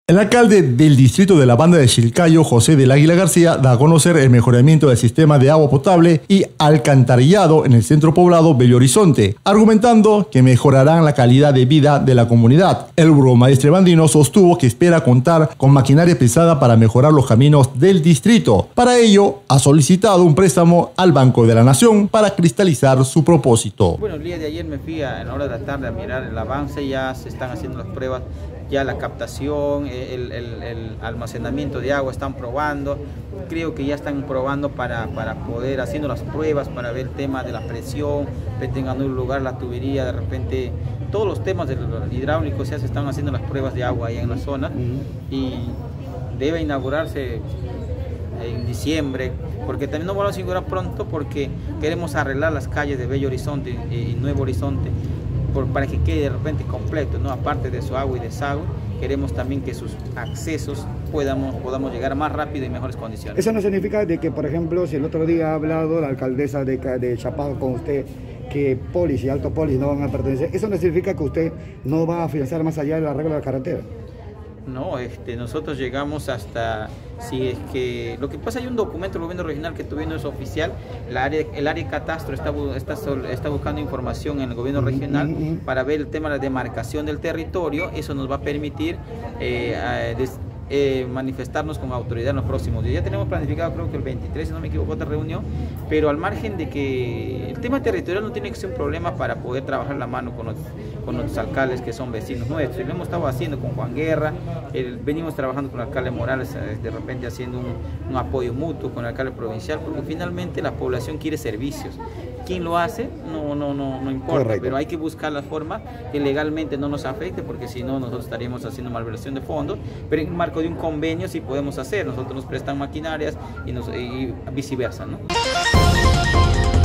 El alcalde del distrito de la Banda de Chilcayo, José del Águila García, da a conocer el mejoramiento del sistema de agua potable y alcantarillado en el centro poblado Bello Horizonte, argumentando que mejorarán la calidad de vida de la comunidad. El burgomaestre bandino sostuvo que espera contar con maquinaria pesada para mejorar los caminos del distrito. Para ello, ha solicitado un préstamo al Banco de la Nación para cristalizar su propósito. Bueno, el día de ayer me fui a la hora de la tarde a mirar el avance, ya se están haciendo las pruebas, ya la captación, el almacenamiento de agua están probando. Creo que ya están probando para poder, haciendo las pruebas para ver el tema de la presión, que tengan un lugar la tubería, de repente todos los temas del hidráulico, ya se están haciendo las pruebas de agua ahí en la zona y debe inaugurarse en diciembre, porque también no vamos a inaugurar pronto porque queremos arreglar las calles de Bello Horizonte y Nuevo Horizonte para que quede de repente completo, ¿no? Aparte de su agua y desagüe, queremos también que sus accesos podamos llegar más rápido y en mejores condiciones. Eso no significa de que, por ejemplo, si el otro día ha hablado la alcaldesa de Chapao con usted, que Polis y Alto Polis no van a pertenecer, eso no significa que usted no va a financiar más allá del arreglo de la carretera. No, nosotros llegamos hasta, si es que, lo que pasa, hay un documento del gobierno regional que todavía no es oficial, el área de catastro está buscando información en el gobierno regional para ver el tema de la demarcación del territorio. Eso nos va a permitir manifestarnos como autoridad en los próximos días. Ya tenemos planificado, creo que el 23, si no me equivoco, otra reunión, pero al margen de que el tema territorial no tiene que ser un problema para poder trabajar la mano con los alcaldes que son vecinos nuestros. Lo hemos estado haciendo con Juan Guerra, venimos trabajando con el alcalde Morales, de repente haciendo un apoyo mutuo con el alcalde provincial, porque finalmente la población quiere servicios. ¿Quién lo hace? No importa. Correcto. Pero hay que buscar la forma que legalmente no nos afecte, porque si no nosotros estaríamos haciendo malversación de fondos, pero en el marco de un convenio sí podemos hacer, nosotros nos prestan maquinarias y viceversa, ¿no?